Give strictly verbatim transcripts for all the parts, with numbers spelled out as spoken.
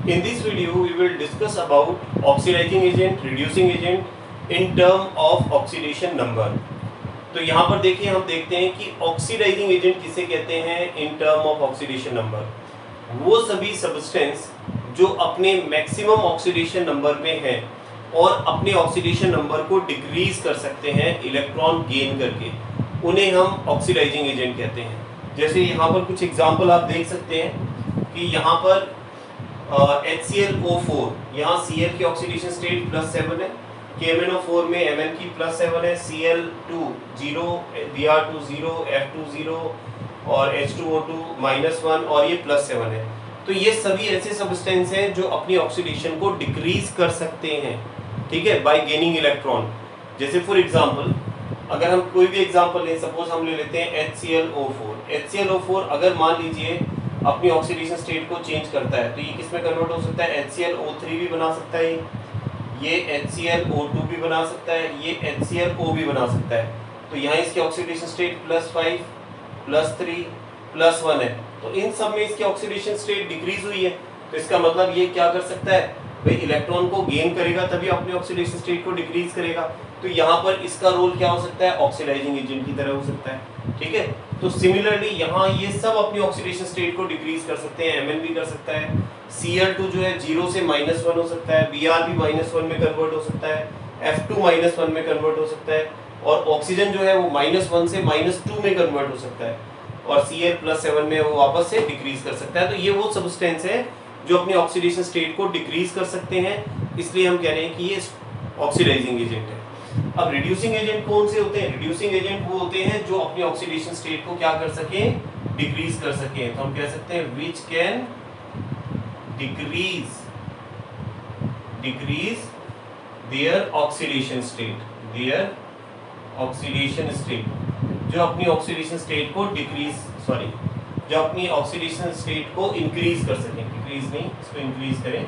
In this video, we will discuss about oxidizing agent, reducing agent in term of oxidation number. तो यहाँ पर देखिए हम देखते हैं कि ऑक्सीडाइजिंग एजेंट किसे कहते हैं in term of oxidation number. वो सभी सब्सटेंस जो अपने मैक्सिमम ऑक्सीडेशन नंबर में है और अपने ऑक्सीडेशन नंबर को डिक्रीज कर सकते हैं इलेक्ट्रॉन गेन करके, उन्हें हम ऑक्सीडाइजिंग एजेंट कहते हैं। जैसे यहाँ पर कुछ एग्जांपल आप देख सकते हैं कि यहाँ पर H C L O four, यहाँ सी एल की ऑक्सीडेशन स्टेट प्लस सेवन है, K M N O four में एम एन की प्लस सेवन है, C L two zero, B R two zero, F two zero और H two O two minus one और ये plus seven है। तो ये सभी ऐसे सब्सटेंस हैं जो अपनी ऑक्सीडेशन को डिक्रीज कर सकते हैं, ठीक है, बाय गेनिंग इलेक्ट्रॉन। जैसे फॉर एग्जांपल अगर हम कोई भी एग्जांपल लें, सपोज हम ले लेते हैं H C L O four. H C L O four अगर मान लीजिए अपनी ऑक्सीडेशन स्टेट को चेंज करता है तो ये किस में कन्वर्ट हो सकता है, H C L O three भी बना सकता है, ये H C L O two भी बना सकता है, ये एच सी एल ओ भी बना सकता है। तो यहाँ इसकी oxidation state plus five, plus three, plus one है, तो इन सब में इसकी ऑक्सीडेशन स्टेट डिक्रीज हुई है। तो इसका मतलब ये क्या कर सकता है भाई, इलेक्ट्रॉन को गेन करेगा तभी अपनी ऑक्सीडेशन स्टेट को डिक्रीज करेगा। तो यहाँ पर इसका रोल क्या हो सकता है, ऑक्सीडाइजिंग एजेंट की तरह हो सकता है, ठीक है। तो सिमिलरली यहाँ ये सब अपनी ऑक्सीडेशन स्टेट को डिक्रीज कर सकते हैं, एम एन भी कर सकता है, सी एल टू जो है जीरो से माइनस वन हो सकता है, बी आर भी माइनस वन में कन्वर्ट हो सकता है, एफ टू माइनस वन में कन्वर्ट हो सकता है और ऑक्सीजन जो है वो माइनस वन से माइनस टू में कन्वर्ट हो सकता है और सी एल प्लस सेवन में वो वापस से डिक्रीज कर सकता है। तो ये वो सब्सटेंस है जो अपनी ऑक्सीडेशन स्टेट को डिक्रीज कर सकते हैं, इसलिए हम कह रहे हैं कि ये ऑक्सीडाइजिंग एजेंट है। अब रिड्यूसिंग एजेंट कौन से होते हैं? रिड्यूसिंग एजेंट वो होते हैं जो अपनी ऑक्सीडेशन स्टेट को क्या कर सकें, डिक्रीज कर सकें। तो हम कह सकते हैं which can decrease decrease their oxidation state, their oxidation state, जो अपनी ऑक्सीडेशन स्टेट को डिक्रीज सॉरी जो अपनी ऑक्सीडेशन स्टेट को इंक्रीज कर सकें, डिक्रीज नहीं, इसको इंक्रीज करें,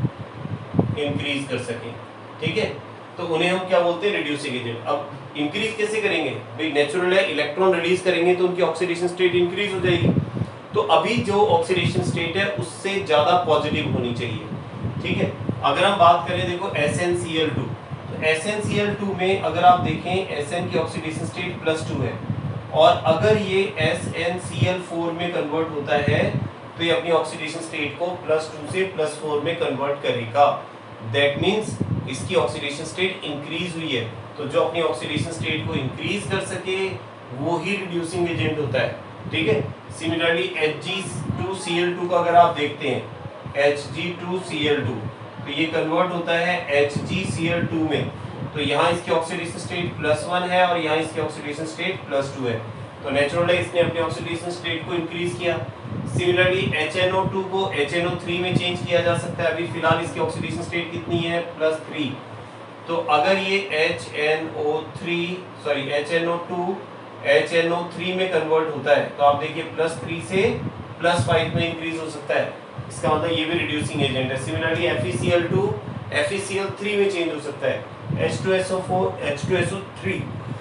इंक्रीज कर सकें, ठीक है। तो उन्हें हम क्या बोलते हैं, रिड्यूसिंग एजेंट। अब इंक्रीज कैसे करेंगे भाई, नेचुरल है, इलेक्ट्रॉन रिलीज करेंगे तो उनकी ऑक्सीडेशन स्टेट इंक्रीज हो जाएगी। तो अभी जो ऑक्सीडेशन स्टेट है उससे ज्यादा पॉजिटिव होनी चाहिए, ठीक है। अगर हम बात करें देखो S N C L two, तो S N C L two में अगर आप देखें एस एन की ऑक्सीडेशन स्टेट प्लस टू है और अगर ये S N C L four में कन्वर्ट होता है तो ये अपनी ऑक्सीडेशन स्टेट को प्लस टू से प्लस फोर में कन्वर्ट करेगा। दैट मीन्स इसकी ऑक्सीडेशन स्टेट इंक्रीज हुई है। तो जो अपनी ऑक्सीडेशन स्टेट को इंक्रीज कर सके वो ही रिड्यूसिंग एजेंट होता है, ठीक है। Similarly H G two C L two का अगर आप देखते हैं H G two C L two, तो ये कन्वर्ट होता है H G C L two में। तो यहाँ इसकी ऑक्सीडेशन स्टेट प्लस वन है और यहाँ इसकी ऑक्सीडेशन स्टेट प्लस टू है, तो नेचुरली इसने अपनी ऑक्सीडेशन स्टेट को इंक्रीज किया। Similarly H N O two को एच एन ओ थ्री में चेंज किया जा सकता है। अभी फिलहाल इसकी ऑक्सीडेशन स्टेट कितनी है, प्लस थ्री। तो अगर ये H N O three sorry H N O two H N O three में कन्वर्ट होता है तो आप देखिए प्लस थ्री से प्लस फाइव में इंक्रीज हो सकता है। इसका मतलब ये भी रिड्यूसिंग एजेंट है। Similarly F E C L two F E C L three में चेंज हो सकता है, H two S O four H two S O three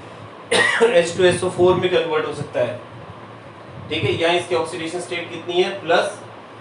H two S O four में कन्वर्ट हो सकता है, ठीक है। यहाँ इसकी ऑक्सीडेशन स्टेट कितनी है, प्लस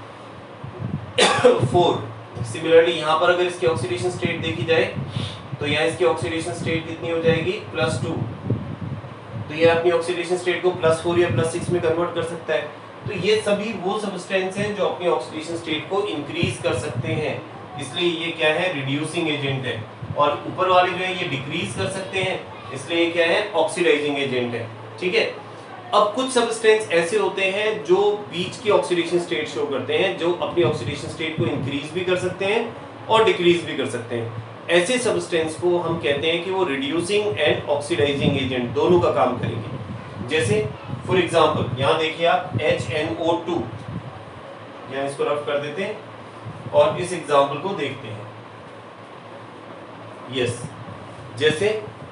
फोर। सिमिलरली यहाँ पर अगर इसकी ऑक्सीडेशन स्टेट देखी जाए तो यहाँ इसकी ऑक्सीडेशन स्टेट कितनी हो जाएगी, प्लस टू। तो ये अपनी ऑक्सीडेशन स्टेट को प्लस फोर या प्लस सिक्स में कन्वर्ट कर सकता है। तो ये सभी वो सब्सटेंस हैं जो अपनी ऑक्सीडेशन स्टेट को इंक्रीज कर सकते हैं, इसलिए ये क्या है, रिड्यूसिंग एजेंट है। और ऊपर वाले जो है ये डिक्रीज कर सकते हैं, इसलिए ये क्या है, ऑक्सीडाइजिंग एजेंट है, ठीक है। अब कुछ सब्सटेंस ऐसे होते हैं जो बीच की ऑक्सीडेशन स्टेट शो करते हैं, जो अपनी ऑक्सीडेशन स्टेट को इंक्रीज भी कर सकते हैं और डिक्रीज भी कर सकते हैं। ऐसे सब्सटेंस को हम कहते हैं कि वो रिड्यूसिंग एंड ऑक्सीडाइजिंग एजेंट दोनों का काम करेंगे। जैसे फॉर एग्जांपल यहाँ देखिए आप एच एन ओ टू, यहाँ इसको रफ कर देते हैं और इस एग्जांपल को देखते हैं। यस, जैसे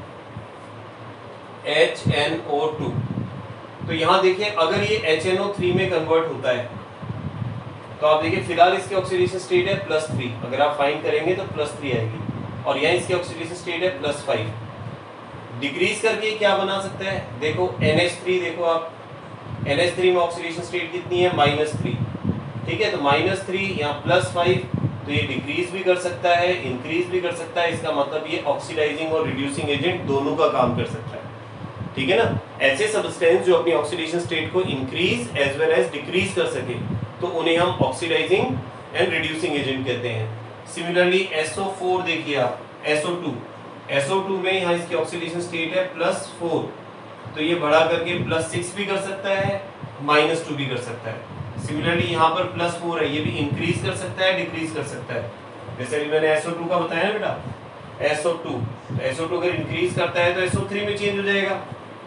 एच एन ओ टू, तो यहां देखिए अगर ये एच एन ओ थ्री में कन्वर्ट होता है तो आप देखिए फिलहाल इसकी ऑक्सीडेशन स्टेट है प्लस थ्री, अगर आप फाइंड करेंगे तो प्लस थ्री आएगी और यहाँ इसकी ऑक्सीडेशन स्टेट है प्लस फाइव। डिक्रीज करके क्या बना सकता है, देखो एन एच थ्री, देखो आप एन एच थ्री में ऑक्सीडेशन स्टेट कितनी है, माइनस थ्री, ठीक है। तो माइनस थ्री यहाँ प्लस फाइव तो ये डिक्रीज भी कर सकता है, इंक्रीज भी कर सकता है। इसका मतलब ये ऑक्सीडाइजिंग और रिड्यूसिंग एजेंट दोनों का काम कर सकता है, ठीक है ना। ऐसे सब्सटेंस जो अपनी ऑक्सीडेशन स्टेट को increase as well as decrease कर सके तो उन्हें हम ऑक्सीडाइजिंग एंड रिड्यूसिंग एजेंट कहते हैं। सिमिलरली एस ओ फोर देखिए आप, S O two S O two में यहाँ इसकी ऑक्सीडेशन स्टेट है प्लस फोर, तो ये बढ़ा करके प्लस सिक्स भी कर सकता है, माइनस टू भी कर सकता है। सिमिलरली यहाँ पर प्लस फोर है, ये भी इंक्रीज कर सकता है, डिक्रीज कर सकता है। जैसे अभी मैंने एस ओ टू का बताया ना बेटा, S O two S O two अगर इंक्रीज करता है तो एस ओ थ्री में चेंज हो जाएगा,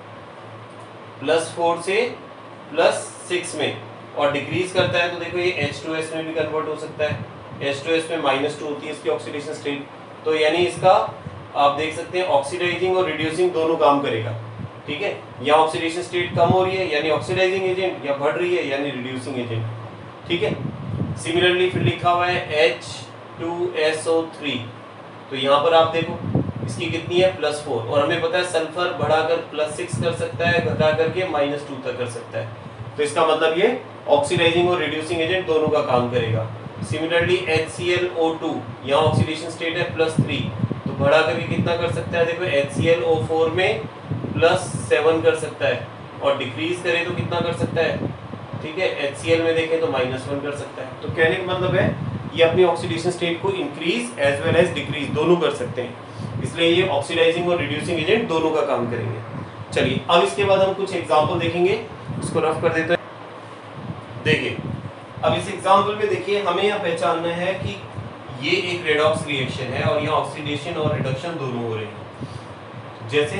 प्लस फोर से प्लस सिक्स में, और डिक्रीज करता है तो देखो ये एच टू एस में भी कन्वर्ट हो सकता है। एच टू एस में माइनस टू होती है इसकी ऑक्सीडेशन स्टेट, तो यानी इसका आप देख सकते हैं ऑक्सीडाइजिंग और रिड्यूसिंग दोनों काम करेगा, ठीक है। यहाँ ऑक्सीडेशन स्टेट कम हो रही है यानी ऑक्सीडाइजिंग एजेंट, या बढ़ रही है यानी रिड्यूसिंग एजेंट, ठीक है। सिमिलरली फिर लिखा हुआ है H two S O three, तो यहाँ पर आप देखो इसकी कितनी है प्लस फोर, और हमें पता है सल्फर बढ़ाकर प्लस सिक्स कर सकता है, घटा करके माइनस टू तक कर सकता है, तो इसका मतलब ये ऑक्सीडाइजिंग और रिड्यूसिंग एजेंट दोनों का काम करेगा। Similarly H C L O two, यहाँ ऑक्सीडेशन स्टेट है प्लस थ्री, तो बढ़ा करके कितना कर सकता है, देखो H C L O four में प्लस सेवन कर सकता है, और डिक्रीज करे तो कितना कर सकता है, ठीक है, एच सी एल में देखें तो माइनस वन कर सकता है। तो कहने का मतलब है ये अपनी ऑक्सीडेशन स्टेट को increase as well as decrease दोनों कर सकते हैं, इसलिए ये ऑक्सीडाइजिंग और रिड्यूसिंग एजेंट दोनों का काम करेंगे। चलिए अब इसके बाद हम कुछ एग्जाम्पल देखेंगे, इसको रफ कर देते हैं। देखिए अब इस एग्जाम्पल में देखिए हमें यहाँ पहचानना है कि ये एक रेडॉक्स रिएक्शन है और यहाँ ऑक्सीडेशन और रिडक्शन दोनों हो रहे हैं। जैसे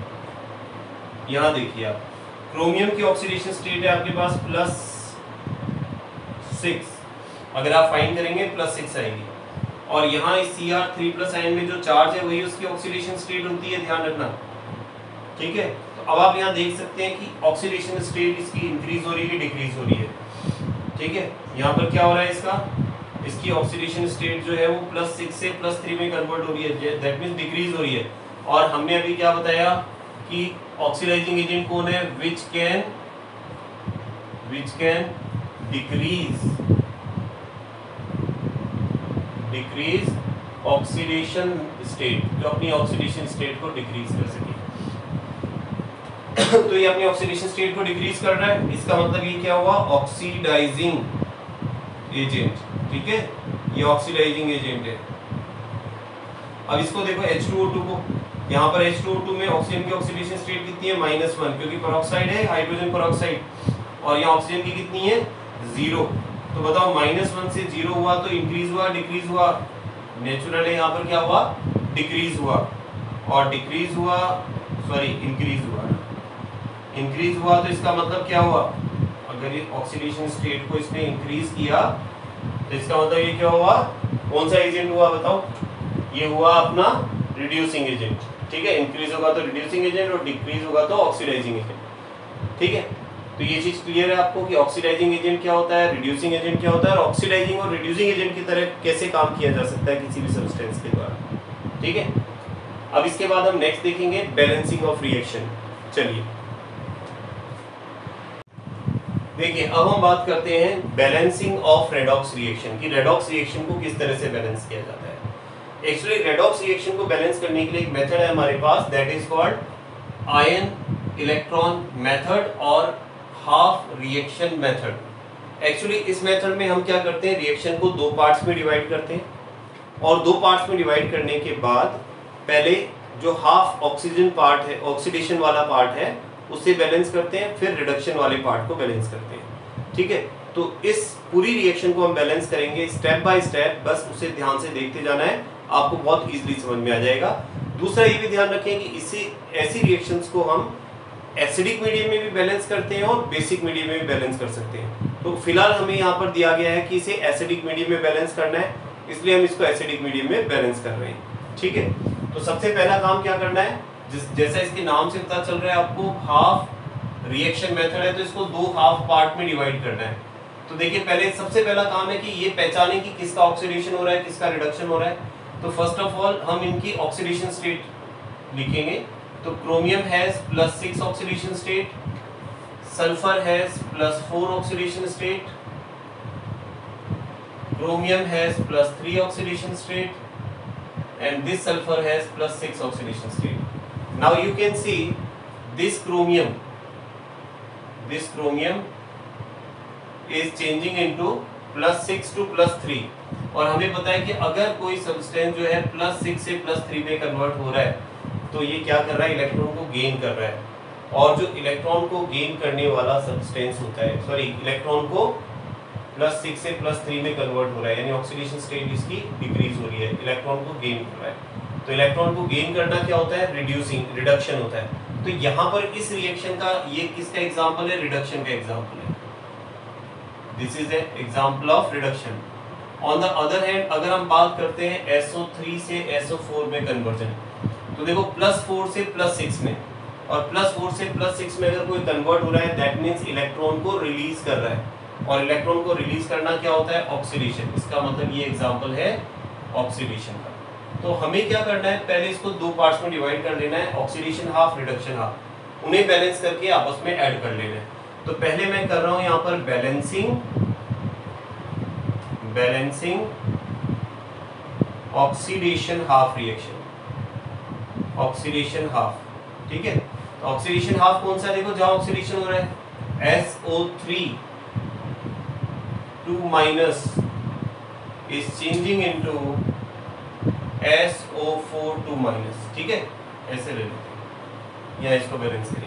यहाँ देखिए आप, क्रोमियम की ऑक्सीडेशन स्टेट है आपके पास प्लस सिक्स, अगर आप फाइंड करेंगे प्लस सिक्स आएगी, और यहाँ इस C R three plus ion में जो चार्ज है वही उसकी ऑक्सीडेशन स्टेट होती है, ध्यान रखना, ठीक है। तो अब आप यहाँ देख सकते हैं कि ऑक्सीडेशन स्टेट इसकी इंक्रीज हो रही है, डिक्रीज हो रही है, ठीक है। यहाँ पर क्या हो रहा है इसका, इसकी ऑक्सीडेशन स्टेट जो है वो प्लस सिक्स से प्लस थ्री में कन्वर्ट हो रही है, दैट मीन्स डिक्रीज हो रही है। और हमने अभी क्या बताया कि ऑक्सीडाइजिंग एजेंट कौन है, which can which can decrease decrease oxidation state, जो अपनी ऑक्सीडेशन स्टेट को डिक्रीज कर सके। तो ये अपनी ऑक्सीडेशन स्टेट को डिक्रीज कर रहा है, इसका मतलब ये क्या हुआ, ऑक्सीडाइजिंग एजेंट, ठीक है, ये ऑक्सीडाइजिंग एजेंट है। अब इसको देखो एच टू ओ टू को, यहाँ पर एच टू ओ टू में ऑक्सीजन की ऑक्सीडेशन स्टेट कितनी है, माइनस वन, क्योंकि पेरोक्साइड है, हाइड्रोजन पेरोक्साइड, और यहाँ ऑक्सीजन की कितनी है, जीरो। तो बताओ माइनस वन से जीरो हुआ तो इंक्रीज हुआ डिक्रीज हुआ, नेचुरल है, यहाँ पर क्या हुआ, डिक्रीज हुआ, और डिक्रीज हुआ सॉरी इंक्रीज हुआ, इंक्रीज हुआ तो इसका मतलब क्या हुआ, अगर ये ऑक्सीडेशन स्टेट को इसने इंक्रीज किया तो इसका मतलब ये क्या हुआ, कौन सा एजेंट हुआ बताओ, ये हुआ अपना रिड्यूसिंग एजेंट, ठीक है। इंक्रीज होगा तो रिड्यूसिंग एजेंट और डिक्रीज होगा तो ऑक्सीडाइजिंग एजेंट, ठीक है। तो ये चीज क्लियर है आपको कि ऑक्सीडाइजिंग एजेंट क्या होता है, रिड्यूसिंग एजेंट क्या होता है, और ऑक्सीडाइजिंग और रिड्यूसिंग एजेंट की तरह कैसे काम किया जा सकता है किसी भी सब्सटेंस के द्वारा, ठीक है। अब इसके बाद हम नेक्स्ट देखेंगे बैलेंसिंग ऑफ रिएक्शन। चलिए देखिए अब हम बात करते हैं बैलेंसिंग ऑफ रेडॉक्स रिएक्शन की, रेडॉक्स रिएक्शन को किस तरह से बैलेंस किया जाता है। एक्चुअली रेडॉक्स रिएक्शन को बैलेंस करने के लिए एक मेथड है हमारे पास, that is called ion electron method और हाफ रिएक्शन मेथड। एक्चुअली इस मेथड में हम क्या करते हैं, रिएक्शन को दो पार्ट्स में डिवाइड करते हैं, और दो पार्ट्स में डिवाइड करने के बाद पहले जो हाफ ऑक्सीजन पार्ट है, ऑक्सीडेशन वाला पार्ट है, उससे बैलेंस करते हैं, फिर रिडक्शन वाले पार्ट को बैलेंस करते हैं, ठीक है। तो इस पूरी रिएक्शन को हम बैलेंस करेंगे स्टेप बाय स्टेप, बस उसे ध्यान से देखते जाना है, आपको बहुत इजीली समझ में आ जाएगा। दूसरा ये भी ध्यान रखें कि इसी ऐसी रिएक्शंस को हम एसिडिक मीडियम में भी बैलेंस करते हैं और बेसिक मीडियम में भी बैलेंस कर सकते हैं। तो फिलहाल हमें यहाँ पर दिया गया है कि इसे एसिडिक मीडियम में बैलेंस करना है, इसलिए हम इसको एसिडिक मीडियम में बैलेंस कर रहे हैं, ठीक है। तो सबसे पहला काम क्या करना है, जिस जैसा इसके नाम से पता चल रहा है आपको, हाफ रिएक्शन मेथड है, तो इसको दो हाफ पार्ट में डिवाइड करना है। तो देखिए पहले सबसे पहला काम है कि ये पहचाने कि किसका ऑक्सीडेशन हो रहा है, किसका रिडक्शन हो रहा है। तो फर्स्ट ऑफ ऑल हम इनकी ऑक्सीडेशन स्टेट लिखेंगे। तो chromium has plus six oxidation state, sulphur has plus four oxidation state, chromium has plus three oxidation state and this sulfur has plus six oxidation state. Now you can see this chromium this chromium is changing into plus six to plus three, और हमें पता है कि अगर कोई substance जो है plus six से प्लस थ्री में कन्वर्ट हो रहा है तो ये क्या कर रहा है, इलेक्ट्रॉन को गेन कर रहा है। और जो इलेक्ट्रॉन को गेन करने वाला सब्सटेंस होता है, सॉरी इलेक्ट्रॉन को प्लस सिक्स से प्लस थ्री में कन्वर्ट हो रहा है, यानी ऑक्सीडेशन स्टेट इसकी डिक्रीज हो रही है, इलेक्ट्रॉन को गेन कर रहा है। तो इलेक्ट्रॉन को गेन करना क्या होता है, रिड्यूसिंग रिडक्शन होता है। तो यहाँ पर इस रिएक्शन का ये किसका एग्जाम्पल है, रिडक्शन का एग्जाम्पल है। This is a example of reduction. On the other hand अगर हम बात करते हैं एस ओ थ्री से एस ओ फोर में कन्वर्जन, तो देखो प्लस फोर से प्लस सिक्स में, और प्लस फोर से प्लस सिक्स में अगर कोई कन्वर्ट हो रहा है दैट मीन्स इलेक्ट्रॉन को रिलीज कर रहा है, और इलेक्ट्रॉन को रिलीज करना क्या होता है, ऑक्सीडेशन। इसका मतलब ये एग्जांपल है ऑक्सीडेशन का। तो हमें क्या करना है, पहले इसको दो पार्ट्स में डिवाइड कर लेना है, ऑक्सीडेशन हाफ, रिडक्शन हाफ, उन्हें बैलेंस करके आपस में ऐड कर लेना है। तो पहले मैं कर रहा हूं यहाँ पर balancing balancing oxidation half reaction, oxidation half, ठीक है। तो ऑक्सीडेशन हाफ कौन सा है, देखो जहां ऑक्सीडेशन हो रहा है S O three two minus is changing into S O four two minus, ठीक है, ऐसे ले लेते हैं, या इसको बैलेंस करेंगे।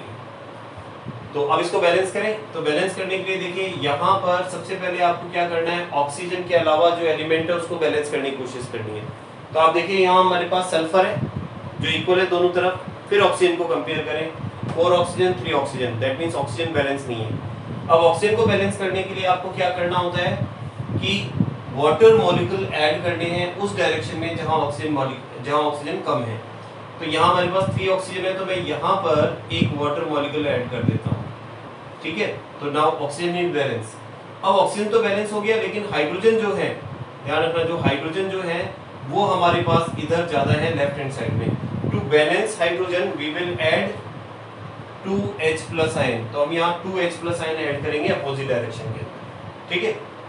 तो अब इसको बैलेंस करें, तो बैलेंस करने के लिए देखिए यहाँ पर सबसे पहले आपको क्या करना है, ऑक्सीजन के अलावा जो एलिमेंट है उसको बैलेंस करने की कोशिश करनी है। तो आप देखिए यहाँ हमारे पास सल्फर है जो इक्वल है दोनों तरफ, फिर ऑक्सीजन को कंपेयर करें, four oxygen three oxygen, that means oxygen balance नहीं है। अब ऑक्सीजन को बैलेंस करने के लिए आपको क्या करना होता है कि वाटर मॉलिक्यूल ऐड करने हैं उस डायरेक्शन में जहां ऑक्सीजन मॉलिक्यूल जहां ऑक्सीजन कम है। तो यहाँ हमारे पास थ्री ऑक्सीजन है, तो मैं यहाँ पर एक वाटर मॉलिक्यूल ऐड कर देता हूँ, ठीक है। तो नाउ ऑक्सीजन इन बैलेंस। अब ऑक्सीजन तो बैलेंस हो गया, लेकिन हाइड्रोजन जो है, ध्यान रखना, जो हाइड्रोजन जो है वो हमारे पास इधर ज्यादा है लेफ्ट हैंड साइड में। To balance hydrogen we will add two H plus ion, तो हम यहाँ two H plus ion add करेंगे अपोजिट डायरेक्शन के, ठीक है।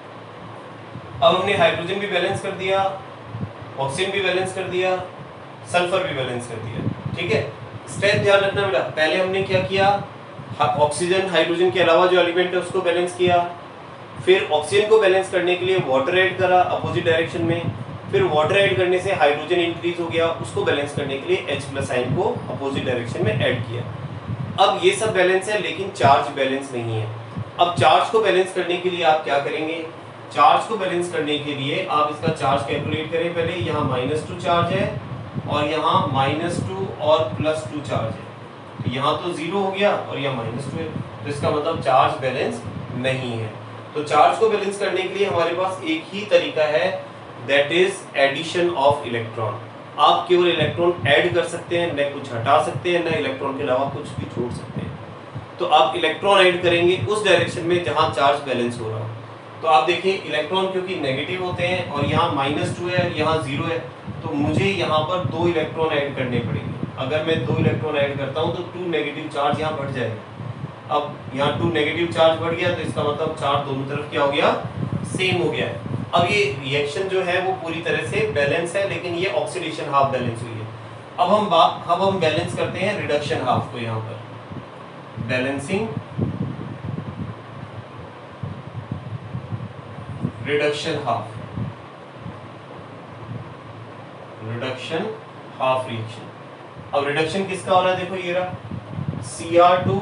अब हमने हाइड्रोजन भी बैलेंस कर दिया, ऑक्सीजन भी बैलेंस कर दिया, सल्फर भी बैलेंस कर दिया, ठीक है। स्टेप ध्यान रखना बेटा, पहले हमने क्या किया, ऑक्सीजन हाइड्रोजन के अलावा जो एलिमेंट है उसको बैलेंस किया, फिर ऑक्सीजन को बैलेंस करने के लिए वाटर ऐड करा अपोजिट डायरेक्शन में, फिर वाटर ऐड करने से हाइड्रोजन इंक्रीज हो गया, उसको बैलेंस करने के लिए H प्लस आयन को अपोजिट डायरेक्शन में ऐड किया। अब ये सब बैलेंस है, लेकिन चार्ज बैलेंस नहीं है। अब चार्ज को बैलेंस करने के लिए आप क्या करेंगे, चार्ज को बैलेंस करने के लिए आप इसका चार्ज कैलकुलेट करें। पहले यहाँ माइनस टू चार्ज है और यहाँ माइनस टू और प्लस टू चार्ज है, तो यहाँ तो जीरो हो गया और यहाँ माइनस टू है, तो इसका मतलब चार्ज बैलेंस नहीं है। तो चार्ज को बैलेंस करने के लिए हमारे पास एक ही तरीका है, that is addition of electron. आप केवल इलेक्ट्रॉन ऐड कर सकते हैं, न कुछ हटा सकते हैं, न इलेक्ट्रॉन के अलावा कुछ भी छोड़ सकते हैं। तो आप इलेक्ट्रॉन ऐड करेंगे उस डायरेक्शन में जहां चार्ज बैलेंस हो रहा हो। तो आप देखिए इलेक्ट्रॉन क्योंकि नेगेटिव होते हैं और यहाँ माइनस टू है और यहाँ जीरो है, तो मुझे यहाँ पर दो इलेक्ट्रॉन ऐड करने पड़ेंगे। अगर मैं दो इलेक्ट्रॉन ऐड करता हूँ तो टू नेगेटिव चार्ज यहाँ बढ़ जाएगा। अब यहाँ टू नेगेटिव चार्ज बढ़ गया, तो इसका मतलब चार्ज दोनों तरफ क्या हो गया, सेम हो गया है। अब ये रिएक्शन जो है वो पूरी तरह से बैलेंस है, लेकिन ये ऑक्सीडेशन हाफ बैलेंस हुई है। अब हम बात अब हम बैलेंस करते हैं रिडक्शन हाफ को। यहाँ पर balancing reduction half, reduction half reaction. अब रिडक्शन किसका हो रहा है, देखो ये रहा C R two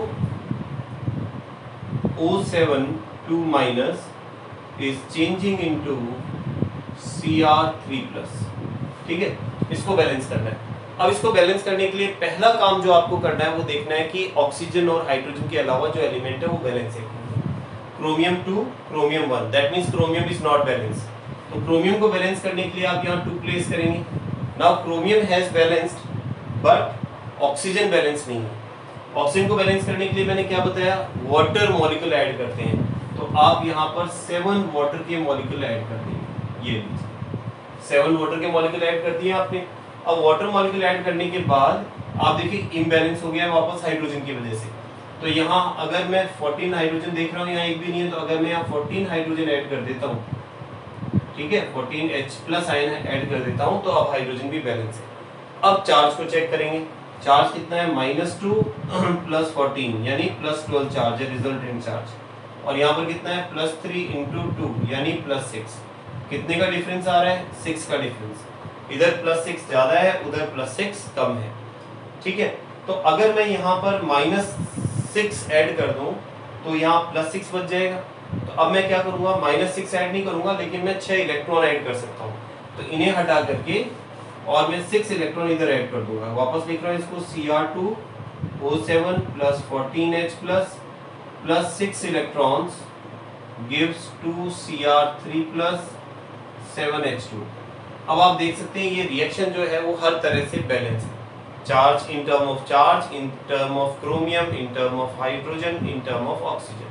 O seven two minus is changing into C R three plus, ठीक है। इसको बैलेंस करना है। अब इसको बैलेंस करने के लिए पहला काम जो आपको करना है वो देखना है कि ऑक्सीजन और हाइड्रोजन के अलावा जो एलिमेंट है वो बैलेंस है। Chromium two chromium one, that means chromium is not balance. तो क्रोमियम को बैलेंस करने के लिए आप यहाँ टू प्लेस करेंगे। Now chromium has balanced but oxygen balance नहीं है। ऑक्सीजन को बैलेंस करने के लिए मैंने क्या बताया, वाटर मॉलिक्यूल ऐड करते हैं। तो आप यहाँ पर सेवन वाटर के मॉलिक्यूल ऐड कर देंगे। ये लीजिए सेवन वाटर के मॉलिक्यूल ऐड कर दिए आपने। अब वाटर मॉलिक्यूल ऐड करने के बाद आप देखिए इम्बैलेंस हो गया है वापस हाइड्रोजन की वजह से। तो यहाँ अगर मैं फोर्टीन हाइड्रोजन देख रहा हूँ, यहाँ एक भी नहीं है, तो अगर मैं यहाँ फोर्टीन हाइड्रोजन ऐड कर देता हूँ, ठीक ठीक है, fourteen H plus ion add कर देता हूँ, तो अब हाइड्रोजन भी बैलेंस है। अब चार्ज को चेक करेंगे, चार्ज कितना है, माइनस टू प्लस फोर्टीन यानी प्लस ट्वेल्व चार्ज है रिजल्टेंट चार्ज, और यहाँ पर कितना है, प्लस थ्री इंटू टू यानी प्लस सिक्स। कितने का डिफरेंस आ रहा है, सिक्स का डिफरेंस, इधर प्लस सिक्स ज्यादा है, उधर प्लस सिक्स कम है। ठीक है, तो अगर मैं यहाँ पर माइनस सिक्स ऐड कर दूं तो यहाँ प्लस सिक्स बच जाएगा। तो अब मैं क्या करूंगा, माइनस सिक्स ऐड नहीं करूंगा, लेकिन मैं छह इलेक्ट्रॉन ऐड कर सकता हूँ, तो इन्हें हटा करके और मैं सिक्स इलेक्ट्रॉन इधर ऐड कर दूंगा। वापस लिख रहा हूँ इसको, C R two O seven plus fourteen H plus plus six electrons gives two C R three plus seven H two. अब आप देख सकते हैं ये रिएक्शन जो है वो हर तरह से बैलेंस है, charge in term of charge, in term of chromium, in term of hydrogen, in term of oxygen.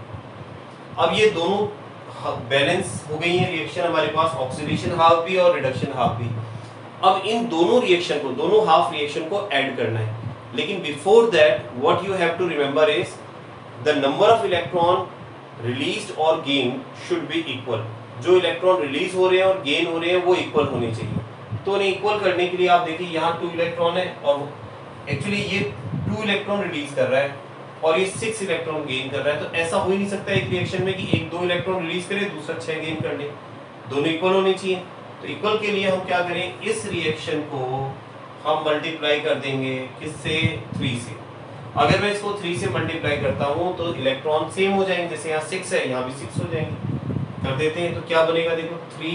अब ये दोनों बैलेंस हो गई है रिएक्शन हमारे पास, ऑक्सीडेशन हाफ भी और रिडक्शन हाफ भी। अब इन दोनों रिएक्शन को, दोनों हाफ रिएक्शन को ऐड करना है, लेकिन before that what you have to remember is the number of electron released और गेन शुड बी इक्वल। जो इलेक्ट्रॉन रिलीज हो रहे हैं और गेन हो रहे हैं वो इक्वल होने चाहिए। तो उन्हें इक्वल करने के लिए आप देखिए यहाँ टू इलेक्ट्रॉन है और एक्चुअली ये टू इलेक्ट्रॉन रिलीज कर रहा है और ये सिक्स इलेक्ट्रॉन गेन कर रहा है। तो ऐसा हो ही नहीं सकता एक रिएक्शन में कि एक दो इलेक्ट्रॉन रिलीज करे दूसरा छह गेन कर ले, दोनों इक्वल होने चाहिए। तो इक्वल के लिए हम क्या करें, इस रिएक्शन को हम मल्टीप्लाई कर देंगे किससे, थ्री से। अगर मैं इसको थ्री से मल्टीप्लाई करता हूँ तो इलेक्ट्रॉन सेम हो जाएंगे, जैसे यहाँ सिक्स है यहाँ भी सिक्स हो जाएंगे। कर देते हैं तो क्या बनेगा, देखो three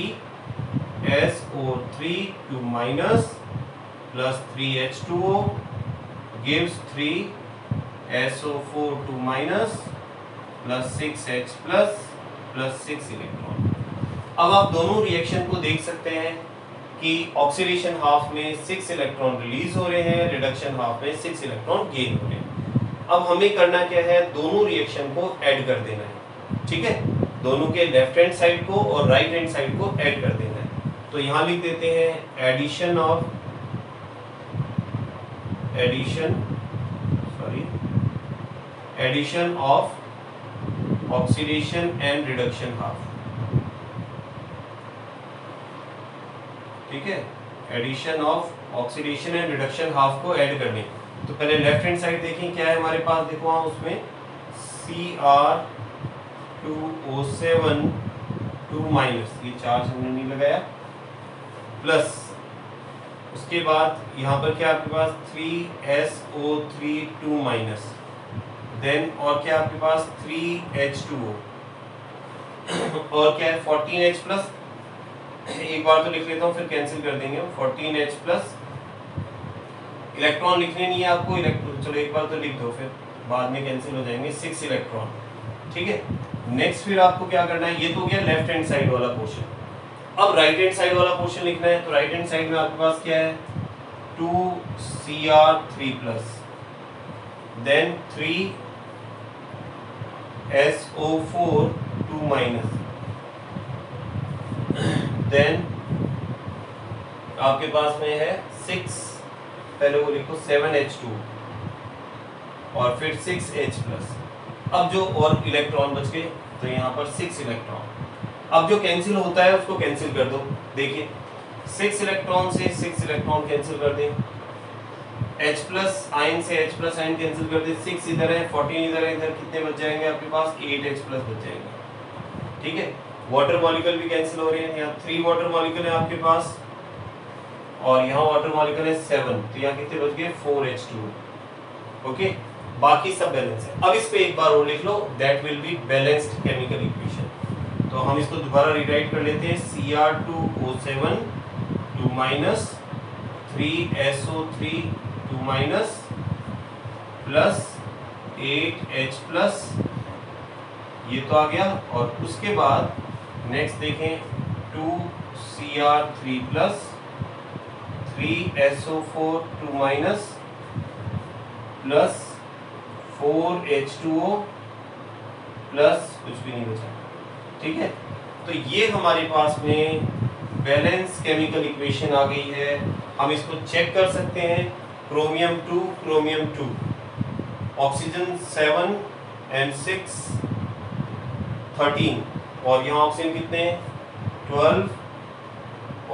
S O three two minus plus three H two O gives three S O four two minus plus six H plus plus six electron. अब आप दोनों रिएक्शन को देख सकते हैं कि ऑक्सीडेशन हाफ में सिक्स इलेक्ट्रॉन रिलीज हो रहे हैं, रिडक्शन हाफ में सिक्स इलेक्ट्रॉन गेन हो रहे हैं। अब हमें करना क्या है, दोनों रिएक्शन को ऐड कर देना है। ठीक है, दोनों के लेफ्ट हैंड साइड को और राइट हैंड साइड को ऐड कर देना है। तो यहां लिख देते हैं addition of addition sorry addition of oxidation and reduction half. ठीक है, addition of oxidation and reduction half को ऐड करने। तो पहले लेफ्ट हैंड साइड देखें क्या है हमारे पास, देखो हम उसमें C R two O seven two minus, ये चार्ज हमने नहीं लगाया, प्लस उसके बाद यहाँ पर क्या आपके पास three S O three two minus, then और क्या आपके पास थ्री एच टू ओ और क्या है फोर्टीन एच प्लस। एक बार तो लिख लेता हूँ फिर कैंसिल कर देंगे, फोर्टीन एच प्लस इलेक्ट्रॉन लिखने नहीं है आपको, इलेक्ट्रॉन चलो एक बार तो लिख दो फिर बाद में कैंसिल हो जाएंगे, सिक्स इलेक्ट्रॉन। ठीक है, नेक्स्ट फिर आपको क्या करना है, ये तो हो गया लेफ्ट हैंड साइड वाला पोर्शन। अब राइट हैंड साइड वाला पोर्शन लिखना है। तो राइट हैंड साइड में आपके पास क्या है, two C R three plus then three S O four two minus, then आपके पास में है सिक्स, पहले वो लिखो सेवन एच टू और फिर सिक्स एच प्लस। अब जो और इलेक्ट्रॉन बच गए तो यहाँ पर सिक्स इलेक्ट्रॉन। अब जो कैंसिल होता है उसको कैंसिल कर दो। देखिए सिक्स इलेक्ट्रॉन से सिक्स इलेक्ट्रॉन कैंसिल कर दें, H प्लस आयन से H प्लस आयन कैंसिल कर दें, सिक्स इधर है फोर्टीन इधर है, इधर कितने बच जाएंगे आपके पास, एट H प्लस बच जाएंगे। ठीक है, वाटर मॉलिक्यूल भी कैंसिल हो रहे हैं, यहाँ थ्री वाटर मॉलिक्यूल है आपके पास और यहाँ वाटर मॉलिक्यूल है सेवन, तो यहाँ कितने बच गए, फोर एच टू। ओके, बाकी सब बैलेंस है। अब इस पे एक बार और लिख लो, that will be balanced chemical equation. तो हम इसको दोबारा रिराइट कर लेते हैं, C R two O seven two minus three S O three two minus plus eight H plus, ये तो आ गया। और उसके बाद नेक्स्ट देखें, two C R three plus three S O four two minus plus four H two O plus कुछ भी नहीं बचा। ठीक है, तो ये हमारे पास में बैलेंस केमिकल इक्वेशन आ गई है। हम इसको चेक कर सकते हैं, chromium two chromium two, oxygen seven and six thirteen और यहाँ ऑक्सीजन कितने हैं, ट्वेल्व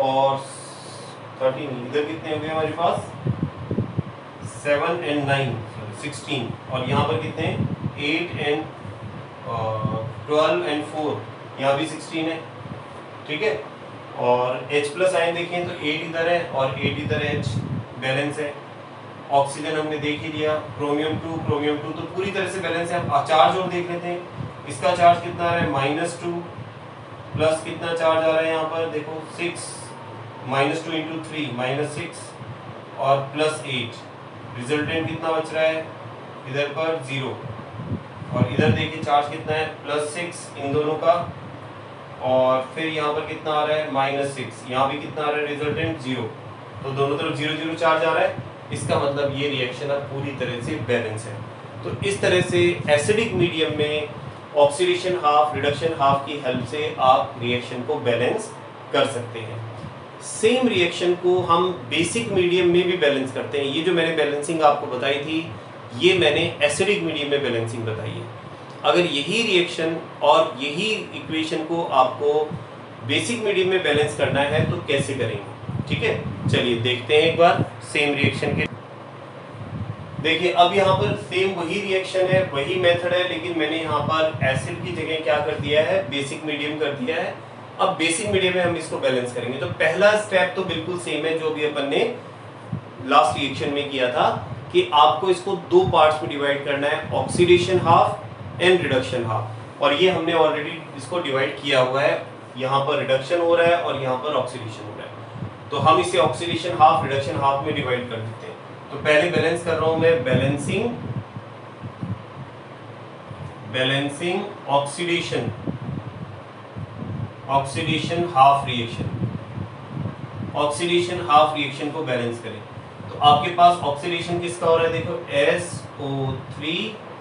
और थर्टीन, इधर कितने हो गए हमारे पास सेवन एंड नाइन, सिक्सटीन, और यहाँ पर कितने eight and twelve and four, यहाँ भी सिक्सटीन है, ठीक है। और H प्लस आयन देखें तो एट इधर है और एट इधर H बैलेंस है। ऑक्सीजन हमने देख ही लिया, क्रोमियम टू क्रोमियम टू तो पूरी तरह से बैलेंस है। अब चार्ज और देख लेते हैं, इसका चार्ज कितना आ रहा है माइनस टू, प्लस कितना चार्ज आ रहा है यहाँ पर देखो six, minus two into three minus six और प्लस एट, रिजल्टेंट कितना बच रहा है इधर पर जीरो, और इधर देखिए चार्ज कितना है प्लस सिक्स इन दोनों का, और फिर यहाँ पर कितना आ रहा है माइनस सिक्स, यहाँ भी कितना आ रहा है रिजल्टेंट जीरो, तो दोनों तरफ जीरो जीरो चार्ज आ रहा है। इसका मतलब ये रिएक्शन अब पूरी तरह से बैलेंस है। तो इस तरह से एसिडिक मीडियम में ऑक्सीडेशन हाफ रिडक्शन हाफ की हेल्प से आप रिएक्शन को बैलेंस कर सकते हैं। सेम रिएक्शन को हम बेसिक मीडियम में भी बैलेंस करते हैं। ये जो मैंने बैलेंसिंग आपको बताई थी, ये मैंने एसिडिक मीडियम में बैलेंसिंग बताई है। अगर यही रिएक्शन और यही इक्वेशन को आपको बेसिक मीडियम में बैलेंस करना है तो कैसे करेंगे, ठीक है। चलिए देखते हैं एक बार सेम रिएक्शन के। देखिए अब यहाँ पर सेम वही रिएक्शन है, वही मेथड है, लेकिन मैंने यहाँ पर एसिड की जगह क्या कर दिया है बेसिक मीडियम कर दिया है। अब बेसिक मीडियम में हम इसको बैलेंस करेंगे। तो पहला स्टेप तो बिल्कुल सेम है जो भी अपन ने लास्ट रिएक्शन में किया था कि आपको इसको दो पार्ट्स में डिवाइड करना है, oxidation half and reduction half, और ये हमने ऑलरेडी इसको डिवाइड किया हुआ है। यहाँ पर रिडक्शन हो रहा है और यहाँ पर ऑक्सीडेशन हो रहा है, तो हम इसे ऑक्सीडेशन हाफ रिडक्शन हाफ में डिवाइड कर देते हैं। तो पहले बैलेंस कर रहा हूं मैं, balancing balancing oxidation oxidation half reaction oxidation half reaction को बैलेंस करें। तो आपके पास ऑक्सीडेशन किसका हो रहा है देखो S O three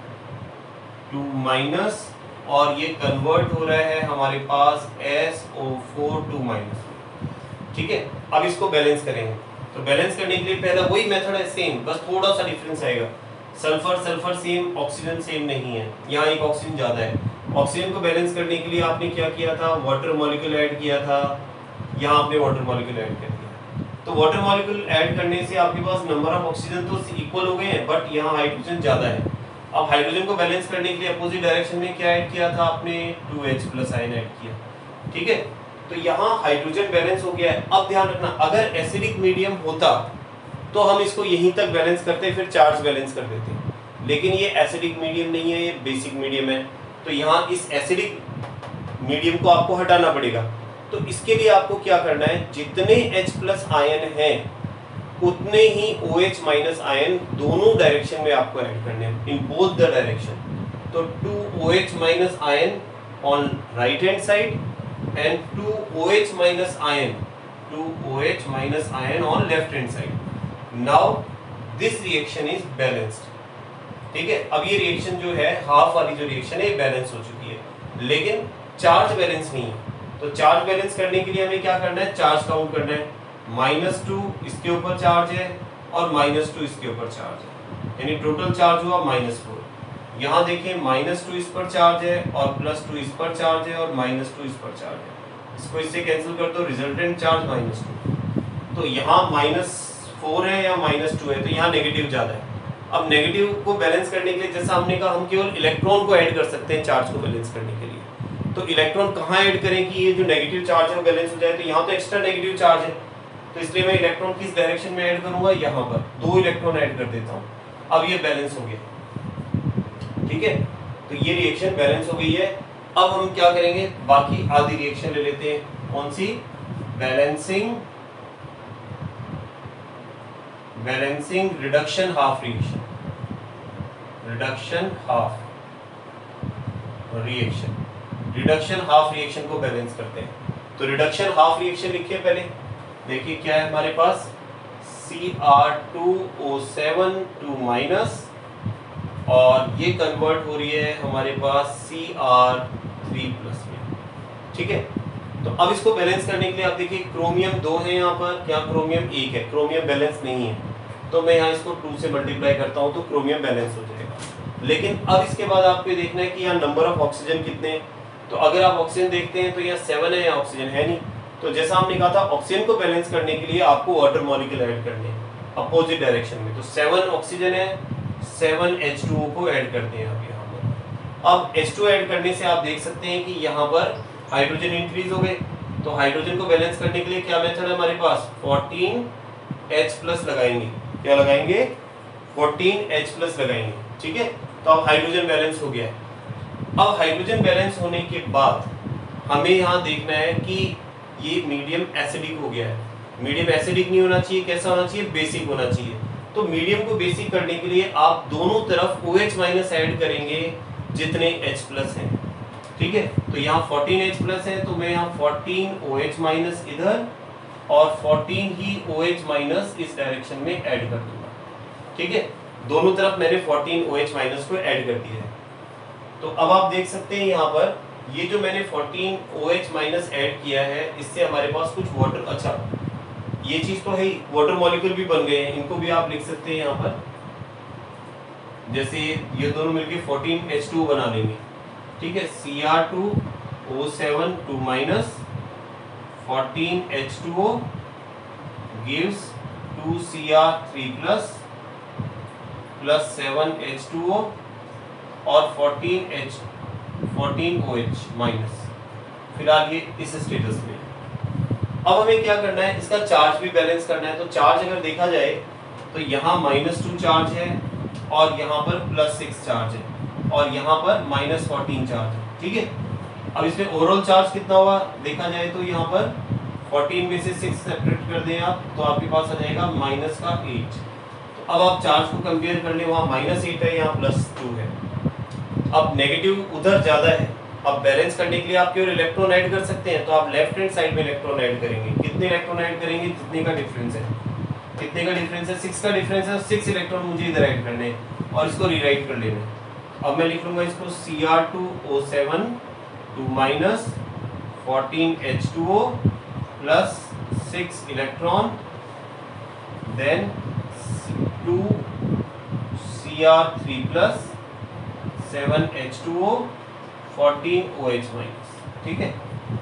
two minus, और ये कन्वर्ट हो रहा है हमारे पास S O four two minus, ठीक है। अब इसको बैलेंस करेंगे। तो बैलेंस करने के लिए पहला वही मेथड है सेम, बस थोड़ा सा डिफरेंस आएगा। Sulphur sulphur same, oxygen same नहीं है, यहाँ एक ऑक्सीजन ज्यादा है। ऑक्सीजन को बैलेंस करने के लिए आपने क्या किया था, वाटर मॉलिक्यूल ऐड किया था, यहाँ आपने वाटर मॉलिक्यूल ऐड कर दिया। तो वाटर मॉलिक्यूल ऐड करने से आपके पास नंबर ऑफ ऑक्सीजन तो इक्वल हो गए हैं, बट यहाँ हाइड्रोजन ज्यादा है। अब हाइड्रोजन को बैलेंस करने के लिए अपोजिट डायरेक्शन में क्या ऐड किया था आपने, two H plus ion add किया, ठीक है। तो यहाँ हाइड्रोजन बैलेंस हो गया है। अब ध्यान रखना, अगर एसिडिक मीडियम होता तो हम इसको यहीं तक बैलेंस करते, फिर चार्ज बैलेंस कर देते, लेकिन ये एसिडिक मीडियम नहीं है, ये बेसिक मीडियम है। तो यहाँ इस एसिडिक मीडियम को आपको हटाना पड़ेगा। तो इसके लिए आपको क्या करना है, जितने H प्लस आयन हैं उतने ही OH माइनस आयन दोनों डायरेक्शन में आपको ऐड करने हैं, इन बोथ द डायरेक्शन। तो two OH minus ion on right hand side and two OH minus ion two OH minus ion on left hand side. Now this reaction is balanced, ठीक है। अब ये reaction जो है half वाली जो reaction है बैलेंस हो चुकी है, लेकिन चार्ज बैलेंस नहीं है। तो चार्ज बैलेंस करने के लिए हमें क्या करना है, चार्ज काउंट करना है। माइनस टू इसके ऊपर चार्ज है और माइनस टू इसके ऊपर चार्ज है, यानी टोटल चार्ज हुआ माइनस फोर। यहाँ देखें माइनस टू इस पर चार्ज है और प्लस टू इस पर चार्ज है और माइनस टू इस पर चार्ज है। इसको इससे कैंसिल कर दो, रिजल्टेंट चार्ज माइनस टू। तो यहाँ माइनस फोर है या माइनस टू है, तो यहाँ नेगेटिव ज़्यादा है। अब नेगेटिव को बैलेंस करने के लिए जैसा हमने कहा, हम केवल इलेक्ट्रॉन को ऐड कर सकते हैं चार्ज को बैलेंस करने के लिए। तो इलेक्ट्रॉन कहाँ ऐड करें कि ये जो नेगेटिव चार्ज है वो बैलेंस हो जाए, तो यहाँ तो एक्स्ट्रा नेगेटिव चार्ज है, तो इसलिए मैं इलेक्ट्रॉन किस डायरेक्शन में ऐड करूँगा, यहाँ पर दो इलेक्ट्रॉन ऐड कर देता हूँ। अब ये बैलेंस हो गया, ठीक है। तो ये रिएक्शन बैलेंस हो गई है। अब हम क्या करेंगे, बाकी आधी रिएक्शन ले लेते हैं। कौन सी, balancing balancing reduction half reaction reduction half reaction reduction half reaction को बैलेंस करते हैं। तो रिडक्शन हाफ रिएक्शन लिखिए पहले, देखिए क्या है हमारे पास, C R two O seven two minus, और ये कन्वर्ट हो रही है हमारे पास सी आर थ्री प्लस में, ठीक है। तो अब इसको बैलेंस करने के लिए आप देखिए क्रोमियम दो है यहाँ पर, यहाँ क्रोमियम एक है, क्रोमियम बैलेंस नहीं है, तो मैं यहाँ इसको टू से मल्टीप्लाई करता हूँ तो क्रोमियम बैलेंस हो जाएगा। लेकिन अब इसके बाद आपको देखना है कि यहाँ नंबर ऑफ ऑक्सीजन कितने हैं। तो अगर आप ऑक्सीजन देखते हैं तो यहाँ सेवन है, यहाँ ऑक्सीजन है नहीं, तो जैसा हमने कहा था ऑक्सीजन को बैलेंस करने के लिए आपको वाटर मॉलिक्यूल ऐड करने हैं अपोजिट डायरेक्शन में। तो सेवन ऑक्सीजन है, सेवन एच टू ओ को ऐड करते हैं आप यहाँ पर। अब एच टू ऐड करने से आप देख सकते हैं कि यहाँ पर हाइड्रोजन इंक्रीज हो गए। तो हाइड्रोजन को बैलेंस करने के लिए क्या मेथड है हमारे पास, फोर्टीन एच प्लस लगाएंगे। क्या लगाएंगे, फोर्टीन एच प्लस लगाएंगे। ठीक है, तो अब हाइड्रोजन बैलेंस हो गया है। अब हाइड्रोजन बैलेंस होने के बाद हमें यहाँ देखना है कि ये मीडियम एसिडिक हो गया है। मीडियम एसिडिक नहीं होना चाहिए, कैसा होना चाहिए, बेसिक होना चाहिए। तो मीडियम को बेसिक करने के लिए आप दोनों तरफ OH माइनस ऐड करेंगे जितने H प्लस हैं। ठीक है, तो यहाँ फोर्टीन एच प्लस है तो मैं यहाँ फोर्टीन OH माइनस इधर और फोर्टीन ही OH माइनस इस डायरेक्शन में ऐड कर दूंगा। ठीक है, दोनों तरफ मैंने फोर्टीन OH माइनस को ऐड कर दिया है। तो अब आप देख सकते हैं यहाँ पर ये जो मैंने फोर्टीन OH माइनस ऐड किया है इससे हमारे पास कुछ वाटर, अच्छा ये चीज तो है ही, वाटर मॉलिक्यूल भी बन गए हैं। इनको भी आप लिख सकते हैं यहाँ पर, जैसे ये दोनों मिलके फोर्टीन एच टू बना लेंगे। ठीक है, C R two O seven two minus fourteen H two O gives two C R three plus plus seven H two O और fourteen H fourteen OH minus. फिलहाल ये इस स्टेटस में। अब हमें क्या करना है, इसका चार्ज भी बैलेंस करना है। तो चार्ज अगर देखा जाए तो यहाँ माइनस टू चार्ज है और यहाँ पर प्लस सिक्स चार्ज है और यहाँ पर माइनस फोर्टीन चार्ज है। ठीक है, अब इसमें ओवरऑल चार्ज कितना हुआ देखा जाए तो यहाँ पर फोर्टीन में से सिक्स सेपरेट कर दें आप तो आपके पास आ जाएगा माइनस का एट। तो अब आप चार्ज को कंपेयर कर ले, वहाँ माइनस एट है, यहाँ प्लस टू है। अब नेगेटिव उधर ज्यादा है, अब बैलेंस करने के लिए आप केवल इलेक्ट्रॉन ऐड कर सकते हैं। तो आप लेफ्ट हैंड साइड में इलेक्ट्रॉन ऐड करेंगे। कितने इलेक्ट्रॉन ऐड करेंगे, जितने का डिफरेंस है। कितने का डिफरेंस है, सिक्स का डिफरेंस है। सिक्स इलेक्ट्रॉन मुझे इधर ऐड करने हैं और इसको रीराइट कर लेना है। अब मैं लिख लूंगा इसको C R two O seven two minus fourteen H two O plus six electron then two C R three plus seven H two O fourteen OH minus. ठीक है,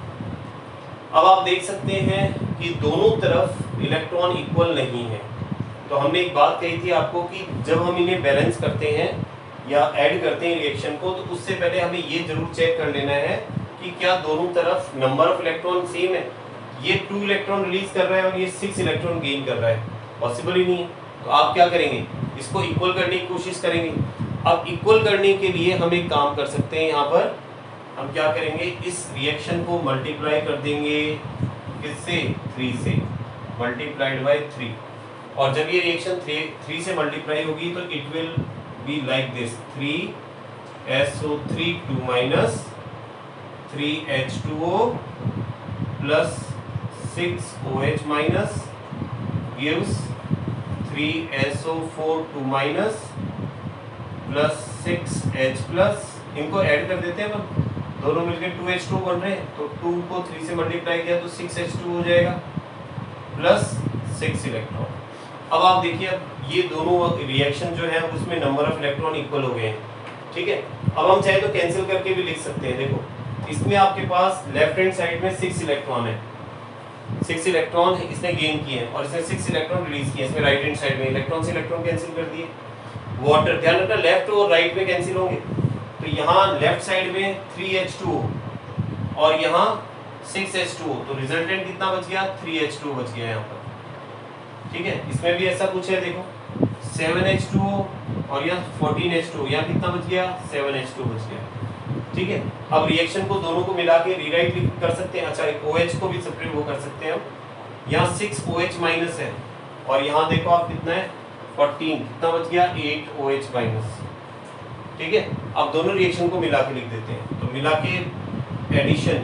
अब आप देख सकते हैं कि दोनों तरफ इलेक्ट्रॉन इक्वल नहीं है। तो हमने एक बात कही थी आपको कि जब हम इन्हें बैलेंस करते हैं या ऐड करते हैं रिएक्शन को तो उससे पहले हमें ये जरूर चेक कर लेना है कि क्या दोनों तरफ नंबर ऑफ इलेक्ट्रॉन सेम है। ये टू इलेक्ट्रॉन रिलीज कर रहा है और ये सिक्स इलेक्ट्रॉन गेन कर रहा है, पॉसिबल ही नहीं है। तो आप क्या करेंगे, इसको इक्वल करने की कोशिश करेंगे। अब इक्वल करने के लिए हम एक काम कर सकते हैं, यहाँ पर हम क्या करेंगे, इस रिएक्शन को मल्टीप्लाई कर देंगे किससे, थ्री से, मल्टीप्लाइड बाय थ्री। और जब ये रिएक्शन थ्री थ्री से मल्टीप्लाई होगी तो it will be like this, three S O three two minus three H two O plus six O H minus gives three S O four two minus plus six H plus. इनको add कर देते हैं, हम दोनों मिलकर to H two बन रहे हैं तो टू को थ्री से मल्टीप्लाई किया तो सिक्स एच टू हो जाएगा प्लस सिक्स इलेक्ट्रॉन। अब आप देखिए, अब ये दोनों रिएक्शन जो है उसमें नंबर ऑफ इलेक्ट्रॉन इक्वल हो गए हैं। ठीक है, अब हम चाहे तो कैंसिल करके भी लिख सकते हैं। देखो इसमें आपके पास लेफ्ट हैंड साइड में सिक्स इलेक्ट्रॉन है, सिक्स इलेक्ट्रॉन इसने गेन किए हैं और इसने सिक्स इलेक्ट्रॉन रिलीज किए। इसमें राइट हैंड साइड में इलेक्ट्रॉन से इलेक्ट्रॉन कैंसिल कर दिए। वाटर, ध्यान रखना लेफ्ट और राइट में कैंसिल होंगे। तो यहाँ लेफ्ट साइड में थ्री एच टू ओ और यहाँ सिक्स एच टू ओ, तो रिजल्टेंट कितना बच गया, थ्री एच टू ओ बच गया यहाँ पर। ठीक है, इसमें भी ऐसा कुछ है, देखो सेवन एच टू ओ और यहाँ फोर्टीन एच टू ओ, यहाँ कितना बच गया, सेवन एच टू ओ बच गया। ठीक है, अब रिएक्शन को दोनों को मिला के रीराइट भी कर सकते हैं। अच्छा, एक OH को भी सेपरेट वो कर सकते हैं हम। यहाँ सिक्स OH माइनस है और यहाँ देखो आप कितना है, फोर्टीन, कितना बच गया, एट OH माइनस। ठीक है, अब दोनों रिएक्शन को मिला के लिख देते हैं। तो मिला के addition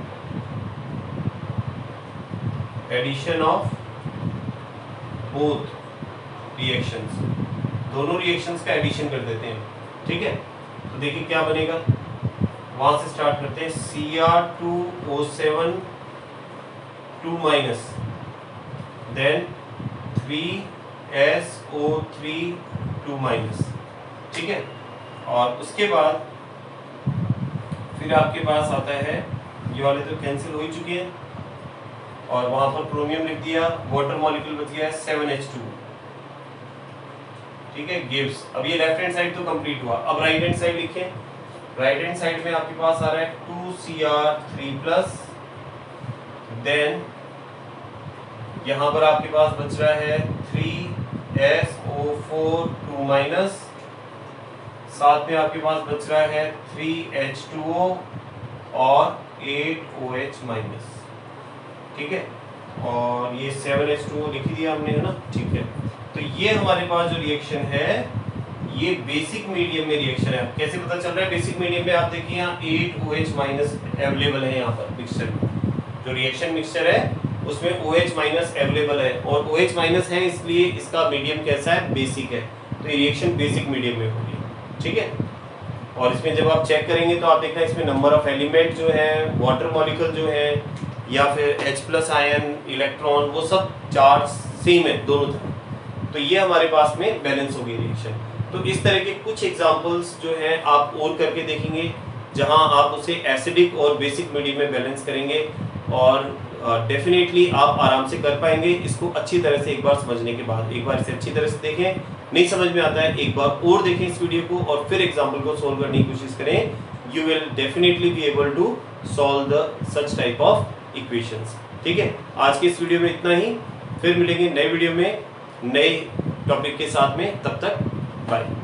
addition of both reactions, दोनों रिएक्शंस का एडिशन कर देते हैं। ठीक है, तो देखिए क्या बनेगा, वहां से स्टार्ट करते हैं, C R two O seven two minus then three S O three two minus. ठीक है, और उसके बाद फिर आपके पास आता है, ये वाले तो कैंसिल हो ही चुके हैं, और वहां पर क्रोमियम लिख दिया, वाटर मॉलिक्यूल बच गया सेवन एच टू। ठीक है, गिव्स। अब ये लेफ्ट हैंड साइड तो कंप्लीट हुआ। अब राइट हैंड साइड लिखें। राइट हैंड साइड में आपके पास आ रहा है two C R three plus, then यहाँ पर आपके पास बच रहा है three S O four two minus, साथ में आपके पास बच रहा है थ्री एच टू ओ और एट ओ एच माइनस। ठीक है, और ये सेवन एच टू ओ लिख दिया हमने, है ना। ठीक है, तो ये हमारे पास जो रिएक्शन है ये बेसिक मीडियम में रिएक्शन है। कैसे पता चल रहा है बेसिक मीडियम में? आप देखिए यहाँ eight O H minus available है यहाँ पर मिक्सचर में। जो रिएक्शन मिक्सचर है उसमें OH माइनस अवेलेबल है, और OH माइनस है इसलिए इसका मीडियम कैसा है? बेसिक है। तो ये रिएक्शन बेसिक मीडियम में होगी। ठीक है, और इसमें जब आप चेक करेंगे तो आप देखना इसमें नंबर ऑफ एलिमेंट जो है, वाटर मॉलिक्यूल जो है, या फिर H प्लस आयन, इलेक्ट्रॉन, वो सब चार्ज सेम है दोनों तरफ। तो ये हमारे पास में बैलेंस होगी रिएक्शन। तो इस तरह के कुछ एग्जांपल्स जो हैं आप और करके देखेंगे जहां आप उसे एसिडिक और बेसिक मीडियम में बैलेंस करेंगे, और डेफिनेटली uh, आप आराम से कर पाएंगे इसको अच्छी तरह से। एक बार समझने के बाद एक बार इसे अच्छी तरह से देखें, नहीं समझ में आता है एक बार और देखें इस वीडियो को, और फिर एग्जाम्पल को सोल्व करने की कोशिश करें। You will definitely be able to solve the such type of equations. ठीक है, आज के इस वीडियो में इतना ही, फिर मिलेंगे नए वीडियो में नए टॉपिक के साथ में। तब तक बाय।